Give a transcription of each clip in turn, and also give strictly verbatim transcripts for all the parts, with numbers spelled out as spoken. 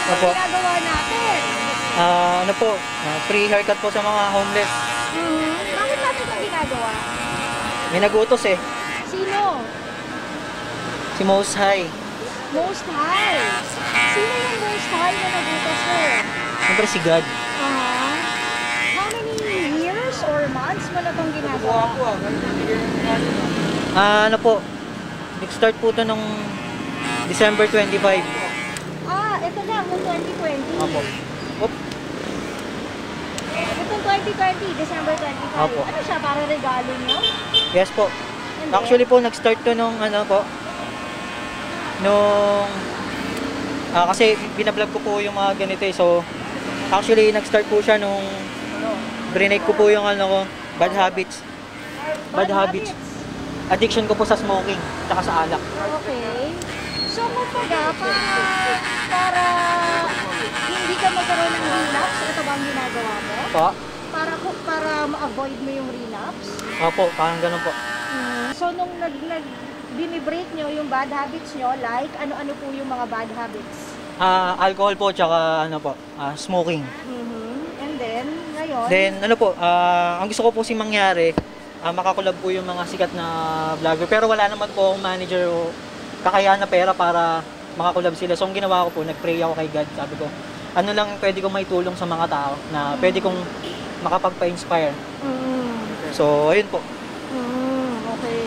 ang Opo. ginagawa natin. Ah, ano po, ah, free haircut po sa mga homeless. Mhm. Bakit natin ito ginagawa? May nagutos eh, Sino? si Most High. Most High. Sino yung Most High na nagutos mo? Siyempre si God. Aha. How many years or months mo na itong ginagawa? Ah, ano po, nag-start po ito nung December twenty-five. Ah, ito na, noong twenty twenty. Opo. Oop. Itong twenty twenty, December twenty-five. Opo. Ano siya, para regalo nyo? Yes po. And then, Actually po, nag-start to nung ano po, nung, ah, kasi binablog ko po yung mga ganito eh. So, actually, nag-start po siya nung, brinake ko po yung ano ko, bad habits. Bad habits. Addiction ko po sa smoking, tsaka sa alak. Okay. So, kumbaga, para, para hindi ka magkaroon ng relapse, ito ba ang ginagawa mo? Po? Para, para ma-avoid mo yung relapse? Opo, parang ganun po. Mm. So, nung nag, nag binibreak nyo yung bad habits nyo, like, ano-ano po yung mga bad habits? Ah, alcohol po, tsaka ano po, ah, smoking. Mhm. And then, ngayon, Then, ano po, ah, ang gusto ko po si mangyari, ah, makakulab po yung mga sikat na vlogger. Pero wala naman po akong manager o kakayahan na pera para makakulab sila. So, ang ginawa ko po, nag-pray ako kay God. Sabi ko, ano lang pwede kong maitulong sa mga tao na pwede kong makapagpa-inspire. mm, So, ayun po. mm, okay.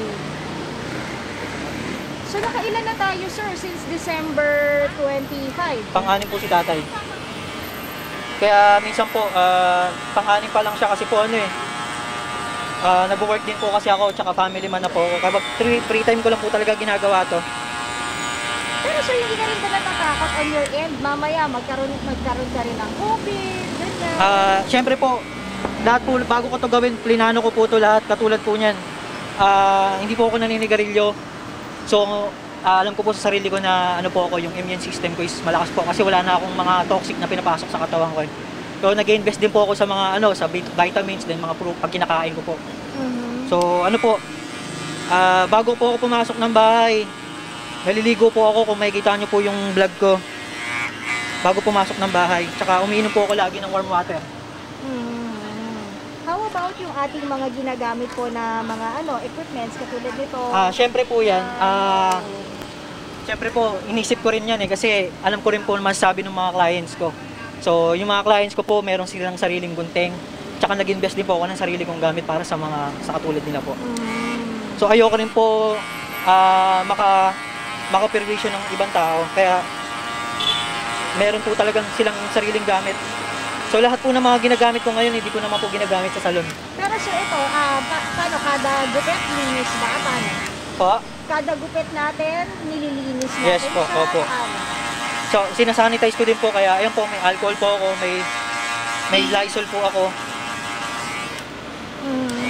So, nakailan na tayo, sir, since December twenty-five? Pang-anim po si tatay. Kaya minsan po, ah, pang-anim pa lang siya kasi po ano eh, ah, nag-work din po kasi ako, tsaka family man na po ako. Kapag free, free time ko lang po talaga ginagawa to. Pero sir, hindi ka rin ba natatakot on your end? Mamaya, magkaroon, magkaroon ka rin ng COVID, ganyan. Ah, syempre po, lahat po, bago ko to gawin, plinano ko po to lahat, katulad po niyan. Ah, hindi po ako naninigarilyo. So, ah, alam ko po sa sarili ko na ano po ako, yung immune system ko is malakas po kasi wala na akong mga toxic na pinapasok sa katawan ko. Eh. So, nag-invest din po ako sa mga ano, sa vit- vitamins din mga pro pag kinakain ko po. Mhm. So, ano po, ah, bago po ako pumasok ng bahay, naliligo po ako kung makikita nyo po yung vlog ko. Bago pumasok ng bahay. Tsaka umiinom po ako lagi ng warm water. Mhm. How about yung ating mga ginagamit po na mga ano equipments katulad nito? Ah, syempre po yan. Ah, syempre po, inisip ko rin yan eh kasi alam ko rin po naman sabi ng mga clients ko. So, yung mga clients ko po, meron silang sariling gunting. Tsaka nag-invest din po ako ng sarili kong gamit para sa mga sa katulad nila po. Mhm. So, ayoko rin po ah, maka makaperwisyo ng ibang tao. Kaya meron po talagang silang sariling gamit. So, lahat po ng mga ginagamit ko ngayon, hindi ko naman po ginagamit sa salon. Pero sir, ito, ah, pa- paano kada gupit linis ba? Paano? Po? Kada gupit natin, nililinis natin Yes po, siya? opo. Paano? So, sinasanitize ko din po kaya ayun po, may alcohol po ako, may may Lysol po ako. Mhm.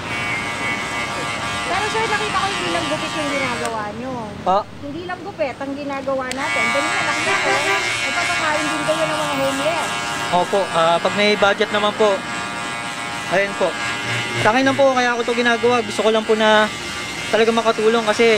Pero sir, nakita ko hindi lang gupit yung ginagawa nyo. Po? Hindi lang gupit ang ginagawa natin. Ganun na nakita ko, nagpapakain din kayo ng mga homeless. Opo, ah, pag may budget naman po. Ayun po. Sa akin lang po kaya ako 'to ginagawa. Gusto ko lang po na talaga makatulong kasi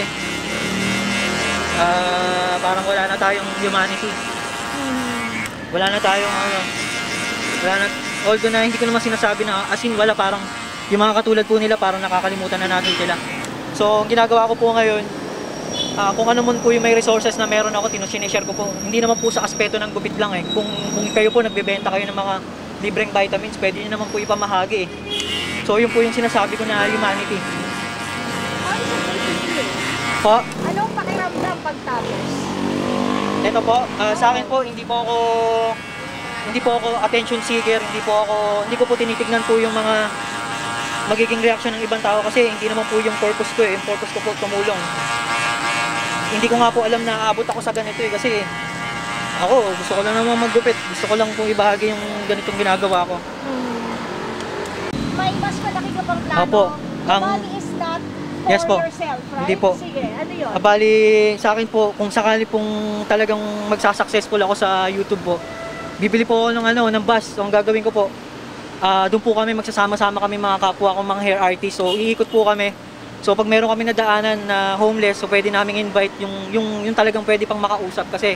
ah, parang wala na tayong humanity. Mhm. Wala na tayong ano. Wala na, although na hindi ko naman sinasabi na as in wala, parang yung mga katulad po nila parang nakakalimutan na natin sila. So, ang ginagawa ko po ngayon, ah, kung ano man po yung may resources na meron ako, tinushinishare ko po. Hindi naman po sa aspeto ng gupit lang eh. Kung, kung kayo po nagbebenta kayo ng mga libreng vitamins, pwede nyo naman po ipamahagi eh. So, yun po yung sinasabi ko na humanity. How does it make you feel? Po, Anong pakiramdam pagtapos? ito po, ah, sa akin po, hindi po ako hindi po ako attention seeker, hindi po ako, hindi ko po tinitignan po yung mga magiging reaction ng ibang tao kasi hindi naman po yung purpose ko eh. Yung purpose ko po tumulong. Hindi ko nga po alam na aabot ako sa ganito eh kasi ako, gusto ko lang naman maggupit. Gusto ko lang po ibahagi yung ganitong ginagawa ko. Hmm. May mas malaki ka pang plano. Opo, The ang- money is not for Yes po. yourself, right? Hindi po. Sige, ano yun? Ah, bali, sa akin po, kung sakali pong talagang magsasuccessful ako sa YouTube po, bibili po ako ng ano, ng bus. So, ang gagawin ko po, ah, doon po kami magsasama-sama kami mga kapwa ko mga hair artist. So, iikot po kami. So, pag meron kami nadaanan na homeless, so pwede naming invite yung yung yung talagang pwede pang makausap kasi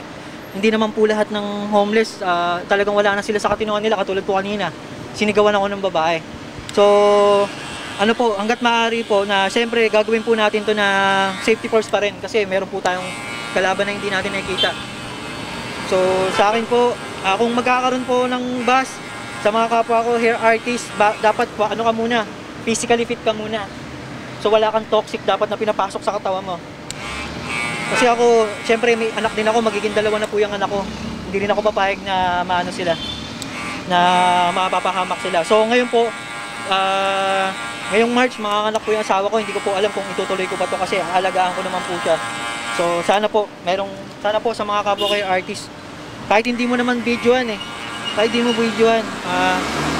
hindi naman po lahat ng homeless, ah, talagang wala na sila sa katinoan nila, katulad po kanina. Sinigawan ako ng babae. So, ano po, hanggat maaari po na siyempre gagawin po natin to na safety first pa rin kasi meron po tayong kalaban na hindi natin nakikita. So, sa akin po, ah, kung magkakaroon po ng bus sa mga kapwa ko hair artist, ba, dapat po, ano ka muna, physically fit ka muna. So, wala kang toxic dapat na pinapasok sa katawan mo. Kasi ako, syempre may anak din ako, magiging dalawa na po yung anak ko. Hindi rin ako papayag na maano sila, na mapapahamak sila. So ngayon po, uh, ngayong March, makakanak po yung asawa ko. Hindi ko po alam kung itutuloy ko pa to kasi aalagaan ko naman po siya. So sana po, merong, sana po sa mga kapwa kayo artist, kahit hindi mo naman videoan eh, kahit hindi mo videoan, ah, uh,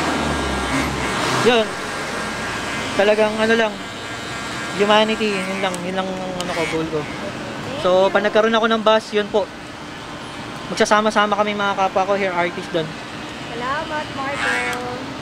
yun, talagang ano lang, humanity, yun lang, yun lang ano ko, goal ko. So, pag nagkaroon ako ng bus, yun po. Magsasama-sama kami mga kapwa ko hair artist doon. Salamat, Marco.